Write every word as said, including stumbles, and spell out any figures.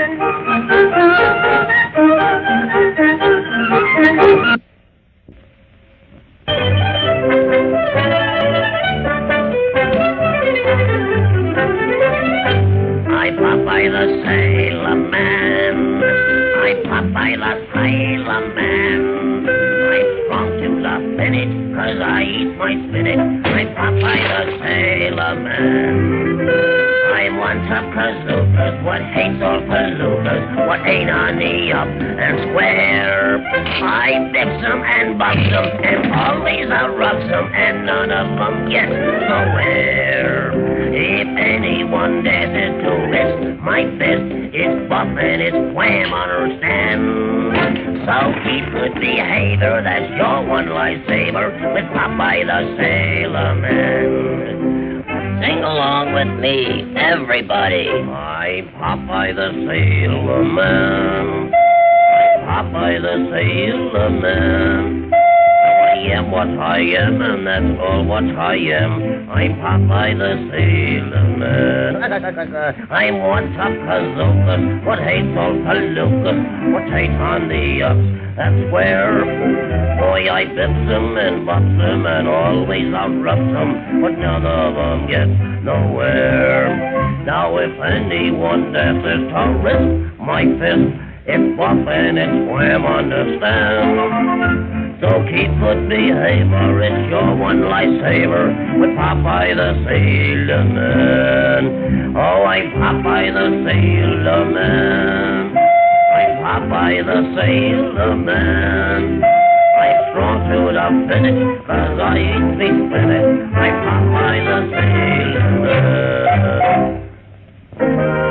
I'm Popeye the Sailor Man. I'm Popeye the Sailor Man. I'm strong to the finish, 'cause I eat my spinach. I'm Popeye the Sailor Man. I'm one top kazookas, what hates all palookas, what ain't on the up and square. I fix 'em and box 'em, and always I rubs 'em, and none of 'em gets nowhere. If anyone dares to risk my fist, it's buff and it's wham, understand? So keep good behavior, that's your one lifesaver, with Popeye the Sailor Man. Sing along with me, everybody. I'm Popeye the Sailor Man. I'm Popeye the Sailor Man. I am what I am, and that's all what I am. I'm Popeye the Sailor Man. I'm one top kazookas, what hates all palookas, what ain't on the ups, that's where. Boy, I bips 'em and bops 'em, and always outrubs 'em, but none of 'em gets nowhere. Now if anyone dares to risk my fist, it's buff and it's wham, understand? So keep good behavior, it's your one lifesaver, with Popeye the Sailor Man. Oh, I'm Popeye the Sailor Man. I'm Popeye the Sailor Man. I'm strong to the finish, 'cause I eat me spinach. I'm Popeye the Sailor Man.